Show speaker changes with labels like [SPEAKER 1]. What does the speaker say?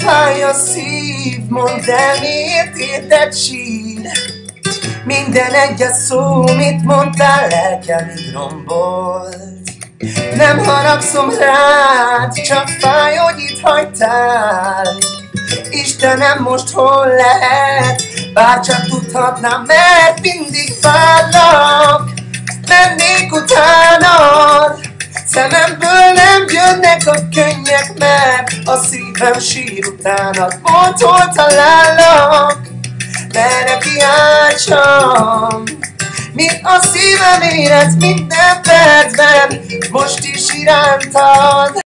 [SPEAKER 1] Fáj a szív, mondd el, miért érted sír. Minden egyes szó, mit mondtál, lelkem így rombolt. Nem haragszom rád, csak fáj, hogy itt hagytál. Istenem, most hol lehet? Bárcsak tudhatnám, mert mindig várlak. Mennék utánad, szememből nem jönnek a könnyek, mert a szívem sír utánad. Mondd, hol talállak, merre kiáltsam. Mit a szívem érez minden percben, most is irántad.